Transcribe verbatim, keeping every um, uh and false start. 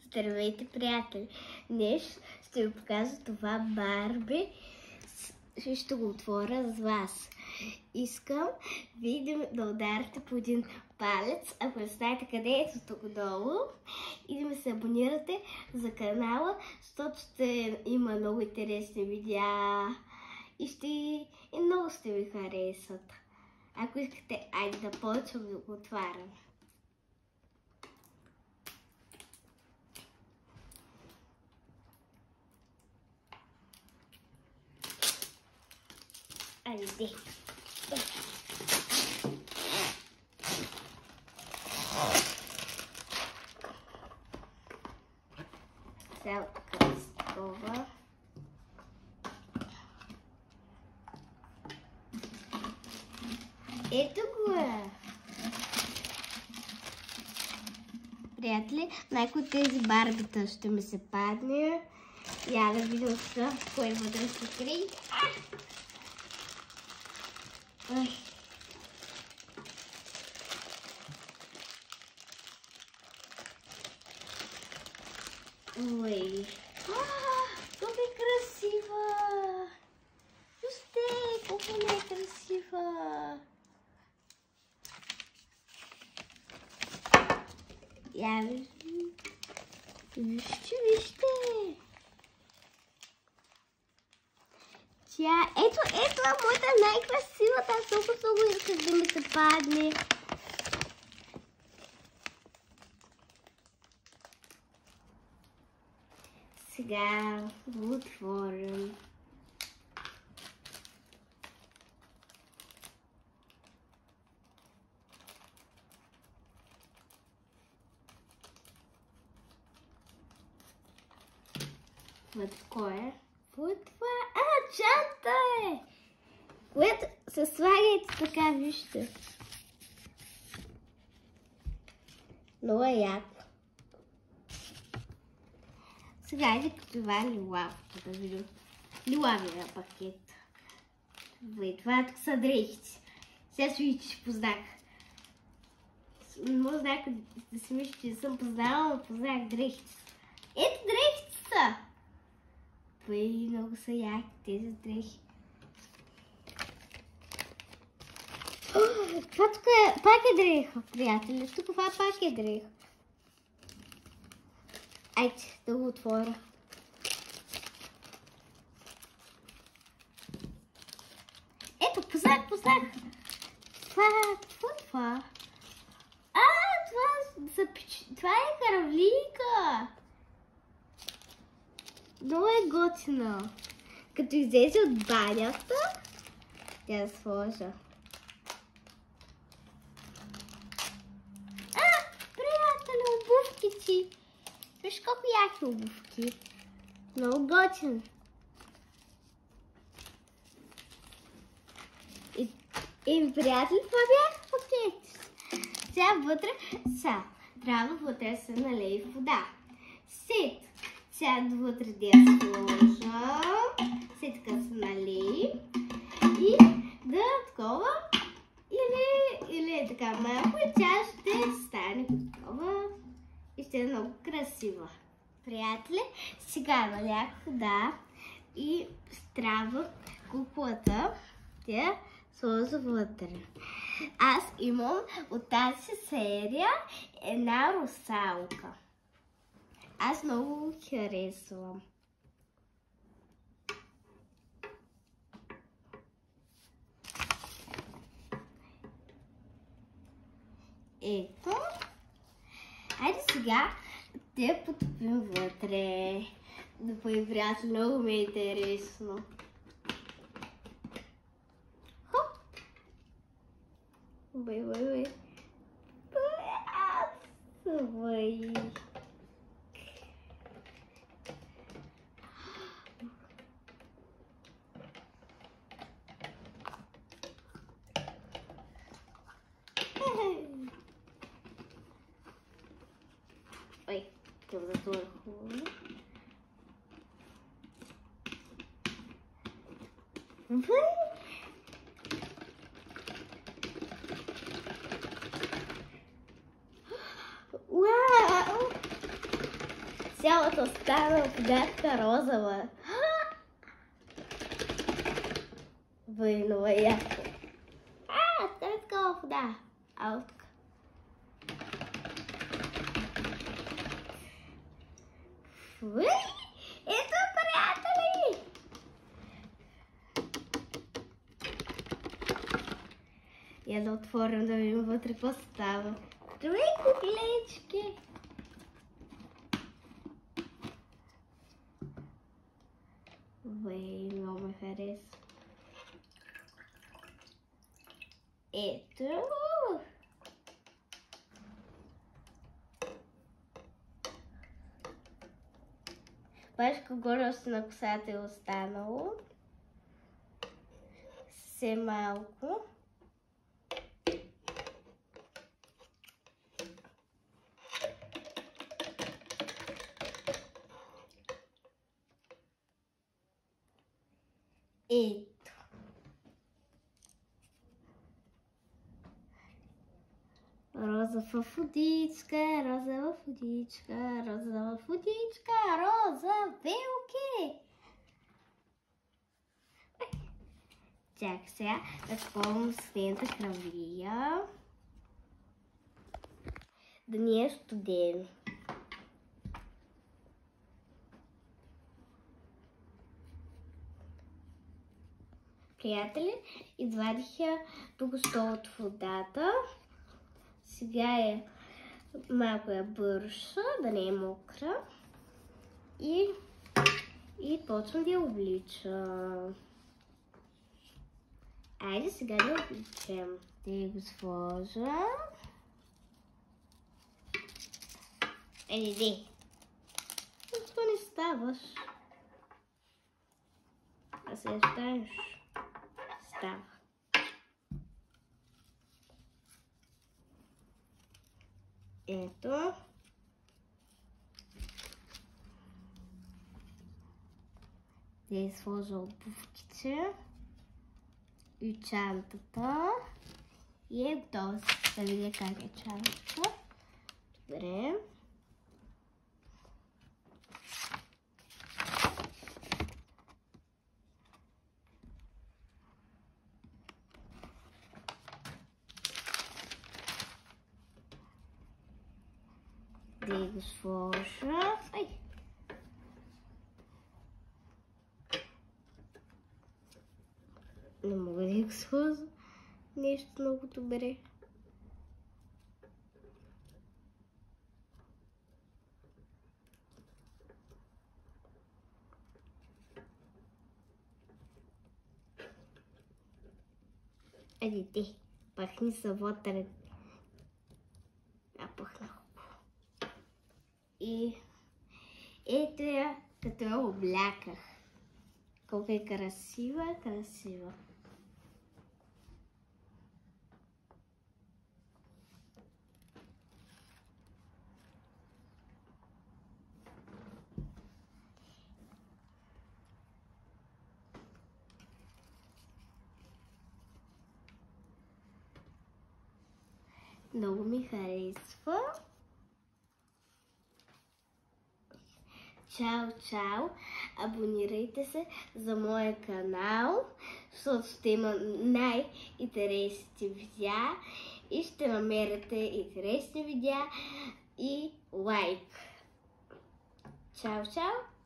Здравейте, приятели! Днес ще ви покажа това Барби. Ще го отворя с вас. Искам вие да ударите по един палец, ако не знаете къде е, тук долу, и да ми се абонирате за канала, защото ще има много интересни видеа и, ще, и много ще ви харесат. Ако искате, айде да почвам да го отварям. Айде. Сега кръстова. Ето го е. Приятели, някой от тези барбита ще ми се падне. Я да видим сега, кое вътре се крие. Ой. Ой. Колко е красива! Вижте, колко не е красива! Я вижте, вижте, вижте! Тя, ето, ето е моята най-красивата, аз толкова много исках да ми се падне. Сега го отворим. Вот кое? Вот това. А, чанта е! Което се слагайте така, вижте. Много е яко. Сега иде като това лилавото, да видим. Лилавия пакет. Вей, това тук са дрехите. Сега ще видите, че познах. Може някой да си мисли, че не съм познала, но познах дрехите. Ето дрехите са! Вей, много са яки тези дрехи. Това тук е, пак е дреха, приятели. Тук това пак е дреха. Айде да го отворя. Ето, познах, познах. Това, какво е това? А, това, това е кравлийка. Много е готина. Като излезе от банята, тя да сложа. А, приятели, обувки ти. Виж колко яки обувки. Много готин. И, и приятели, това бяха пакети. Сега вътре са. Трябва вътре се налее вода. Сет. Сега вътре да я сложа. След така се налее. И да такова. Или, или така малко. И тя ще стане такова. И ще е много красива. Приятели, сега налях вода. И трябва куклата да сложа вътре. Аз имам от тази серия една русалка. Аз много го харесвам. Ето. Айде сега да я потопим вътре. Да бъде приятели, много ми е интересно. Хоп! Бай, бай, бай. Бай. Ой, това затворя хубаво. Уау! Цялата остана водата розова. Войнова яко. А, стане такава вода. Ало тук. Уй! Ето, приятели! Я да отворим да видим вътре какво става. Здравей, куклечки! Уей, много ме хареса. Ето! Башка горе още на косата е останало. Все малко. Ето. Розова водичка, розова водичка, розова водичка, роза велки. Чакай сега да спомням следната хравия. Да ни е студено. Приятели, извадиха току-що от водата. Сега е малко я бърша, да не е мокра. И, и почвам да я обличам. Айде сега да я обличам. Да я го сложа. Еди, ди. Защо не ставаш? А сега ставаш. Става. Ето. Да я сложа обувките и чантата. И е готово да видя как е чантата. Добре. Да го сложа. Ай! Не мога да го сложа. Нещо много добре. Айде ти, пахни са вътре. А, пахна. И ето я, като я обляках. Колко е красива, красива. Много ми харесва. Чао, чао! Абонирайте се за моя канал, защото ще има най-интересните видеа и ще намерите интересни видеа и лайк. Чао, чао!